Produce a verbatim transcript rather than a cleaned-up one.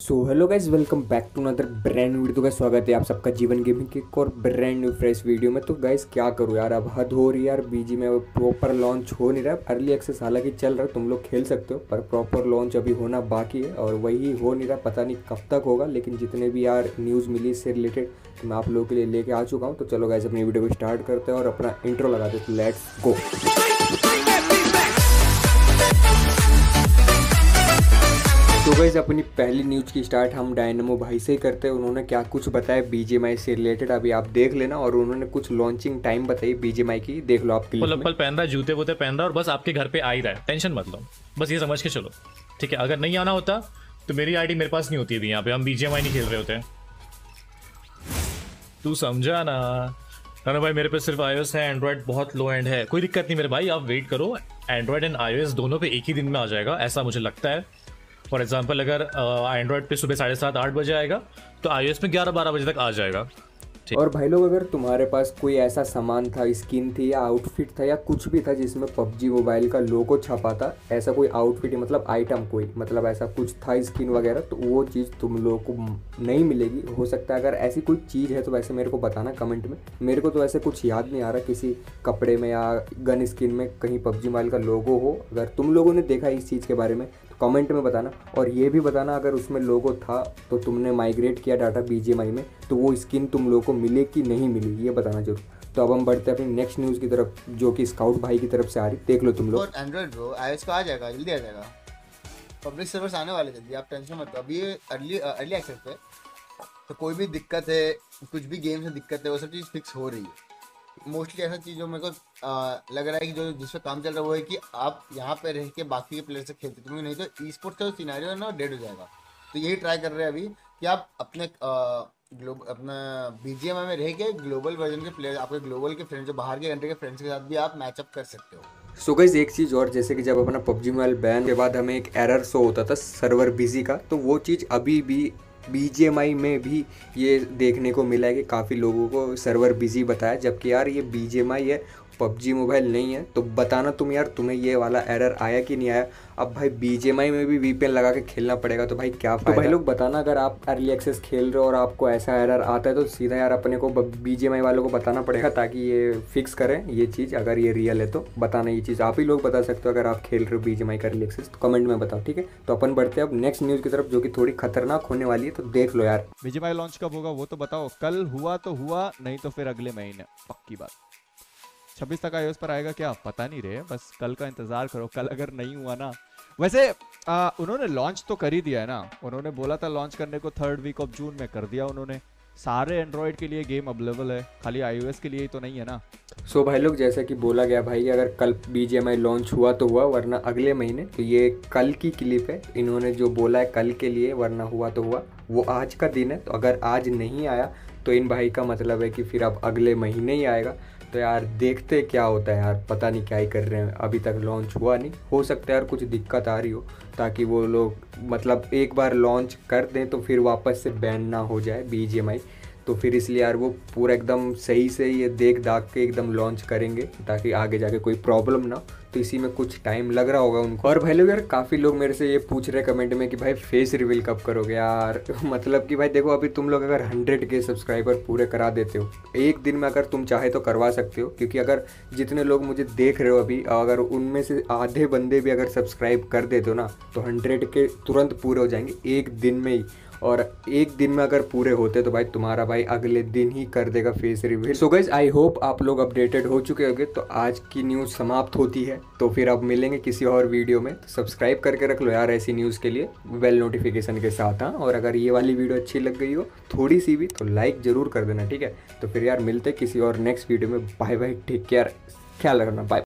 So hello guys, welcome back to another brand video. तो guys स्वागत है आप सबका जीवन गेमिंग के एक और ब्रांड न्यू फ्रेश वीडियो में। तो गाइस क्या करूँ यार, अब हद हो रही है यार। बीजी में प्रॉपर लॉन्च हो नहीं रहा है। अर्ली एक्सेस हालांकि चल रहा है, तुम लोग खेल सकते हो, पर प्रॉपर लॉन्च अभी होना बाकी है और वही हो नहीं रहा। पता नहीं कब तक होगा, लेकिन जितने भी यार न्यूज़ मिली इससे रिलेटेड तो मैं आप लोगों के लिए लेके आ चुका हूँ। तो चलो गाइस अपनी वीडियो को स्टार्ट करते हैं और अपना इंट्रो लगाते हैं। Let's go. तो गाइस अपनी पहली न्यूज़ की स्टार्ट हम डायनेमो भाई से ही करते हैं। उन्होंने क्या कुछ बताया बीजीएमआई से रिलेटेड, अभी आप देख लेना। और उन्होंने कुछ लॉन्चिंग टाइम बताई बीजीएमआई की, देख लो आप क्लिप में। पल पहन रहा है, जूते वूते पहन रहा है और बस आपके घर पे आ ही रहा है। टेंशन मत लो, बस ये समझ के चलो, ठीक है। अगर नहीं आना होता तो मेरी आईडी मेरे पास नहीं होती थी, यहाँ पे हम बीजीएमआई नहीं खेल रहे होते। तू समझा ना राना भाई? मेरे पे सिर्फ आईओएस है, एंड्रॉइड बहुत लो एंड है। कोई दिक्कत नहीं मेरे भाई, आप वेट करो। एंड्रॉइड एंड आईओएस दोनों पे एक ही दिन में आ जाएगा, ऐसा मुझे लगता है। फॉर एग्जाम्पल अगर एंड्रॉइड पे सुबह साढ़े सात आठ बजे आएगा तो आईओएस में ग्यारह बारह बजे तक आ जाएगा। और भाई लोग, अगर तुम्हारे पास कोई ऐसा सामान था, स्किन थी या आउटफिट था या कुछ भी था जिसमें पबजी मोबाइल का लोगो छपा था, ऐसा कोई आउटफिट मतलब आइटम कोई मतलब ऐसा कुछ था स्किन वगैरह, तो वो चीज़ तुम लोगों को नहीं मिलेगी। हो सकता है अगर ऐसी कोई चीज़ है तो वैसे मेरे को बताना कमेंट में। मेरे को तो ऐसे कुछ याद नहीं आ रहा किसी कपड़े में या गन स्किन में कहीं पबजी मोबाइल का लोगो हो। अगर तुम लोगों ने देखा इस चीज़ के बारे में तो कमेंट में बताना। और ये भी बताना अगर उसमें लोगो था तो तुमने माइग्रेट किया डाटा बीजीएमआई में तो वो स्किन तुम लोगों को मिले कि नहीं मिली, ये बताना जरूर। तो अब हम बढ़ते हैं अपनी नेक्स्ट न्यूज़ की तरफ, जो कि स्काउट भाई की तरफ से आ रही। देख लो तुम लोग। एंड्रॉइड ब्रो आईओएस का आ जाएगा, जल्दी आ जाएगा। पब्लिक सर्वर्स आने वाले जल्दी, आप टेंशन मत लो। अभी ये अर्ली अर्ली एक्सेस पे, तो कोई भी दिक्कत है, कुछ भी गेम से दिक्कत है, वो सब चीज़ फिक्स हो रही है। मोस्टली ऐसा चीज़ जो मेरे को आ, लग रहा है कि जो जिस पे काम चल रहा है वो है कि आप यहाँ पे रह के बाकी के प्लेयर से खेलते, क्योंकि नहीं तो ई स्पोर्ट्स का जो सिनेरियो है ना डेड हो जाएगा। तो यही ट्राई कर रहे हैं अभी कि आप अपने ग्लोब अपना बीजीएमआई में रह के ग्लोबल वर्जन के प्लेयर, आपके ग्लोबल के फ्रेंड्स, जो बाहर के कंट्री के फ्रेंड्स के साथ भी आप मैचअप कर सकते हो। सो गाइस एक चीज़ और, जैसे कि जब अपना पबजी मोबाइल बैन के बाद हमें एक एरर शो होता था सर्वर बिजी का, तो वो चीज़ अभी भी बीजीएमआई में भी ये देखने को मिला है कि काफ़ी लोगों को सर्वर बिजी बताया। जबकि यार ये बीजीएमआई है, पबजी मोबाइल नहीं है। तो बताना तुम यार, तुम्हें ये वाला एरर आया कि नहीं आया। अब भाई बीजीएमआई में भी वीपीएन लगा के खेलना पड़ेगा, तो भाई क्या फायदा। तो भाई लोग बताना, अगर आप अर्ली एक्सेस खेल रहे हो और आपको ऐसा एरर आता है तो सीधा यार अपने को बीजीएमआई वालों को बताना पड़ेगा, ताकि ये फिक्स करें ये चीज़। अगर ये रियल है तो बताना, ये चीज़ आप ही लोग बता सकते हो। अगर आप खेल रहे हो बीजीएमआई का अर्ली एक्सेस तो कमेंट में बताओ, ठीक है। तो अपन बढ़ते हैं अब नेक्स्ट न्यूज़ की तरफ, जो कि थोड़ी खतरनाक होने वाली है। तो देख लो यार, बीजीएमआई लॉन्च कब होगा वो तो बताओ। कल हुआ तो हुआ, नहीं तो फिर अगले महीने पक्की बात। छब्बीस तक आईओएस पर आएगा क्या पता नहीं रहे, बस कल का इंतजार करो। कल अगर नहीं हुआ ना, वैसे आ, उन्होंने लॉन्च तो कर ही दिया है ना। उन्होंने बोला था लॉन्च करने को थर्ड वीक ऑफ जून में, कर दिया उन्होंने। सारे एंड्रॉइड के लिए गेम अवेलेबल है, खाली आईओएस के लिए ही तो नहीं है ना। सो so भाई लोग, जैसा कि बोला गया भाई, अगर कल बीजीएमआई लॉन्च हुआ तो हुआ, वरना अगले महीने। तो ये कल की क्लिप है, इन्होंने जो बोला है कल के लिए, वरना हुआ तो हुआ। वो आज का दिन है, तो अगर आज नहीं आया तो इन भाई का मतलब है कि फिर अब अगले महीने ही आएगा। तो यार देखते क्या होता है यार, पता नहीं क्या ही कर रहे हैं। अभी तक लॉन्च हुआ नहीं, हो सकता है यार कुछ दिक्कत आ रही हो, ताकि वो लोग मतलब एक बार लॉन्च कर दें तो फिर वापस से बैन ना हो जाए बीजीएमआई। तो फिर इसलिए यार वो पूरा एकदम सही से ये देख दाख के एकदम लॉन्च करेंगे, ताकि आगे जाके कोई प्रॉब्लम ना हो। तो इसी में कुछ टाइम लग रहा होगा उनको। और भाई लोग यार, काफ़ी लोग मेरे से ये पूछ रहे कमेंट में कि भाई फेस रिवील कब करोगे यार। मतलब कि भाई देखो, अभी तुम लोग अगर हंड्रेड के सब्सक्राइबर पूरे करा देते हो एक दिन में, अगर तुम चाहे तो करवा सकते हो। क्योंकि अगर जितने लोग मुझे देख रहे हो अभी, अगर उनमें से आधे बंदे भी अगर सब्सक्राइब कर देते हो ना, तो हंड्रेड के तुरंत पूरे हो जाएंगे एक दिन में ही। और एक दिन में अगर पूरे होते तो भाई तुम्हारा भाई अगले दिन ही कर देगा face reveal. So guys I hope आप लोग अपडेटेड हो चुके होंगे। तो आज की न्यूज़ समाप्त होती है, तो फिर अब मिलेंगे किसी और वीडियो में। तो सब्सक्राइब करके रख लो यार ऐसी न्यूज़ के लिए, बेल नोटिफिकेशन के साथ। हाँ, और अगर ये वाली वीडियो अच्छी लग गई हो थोड़ी सी भी, तो लाइक ज़रूर कर देना, ठीक है। तो फिर यार मिलते किसी और नेक्स्ट वीडियो में। बाय बाय, टेक केयर, ख्याल रखना, बाय।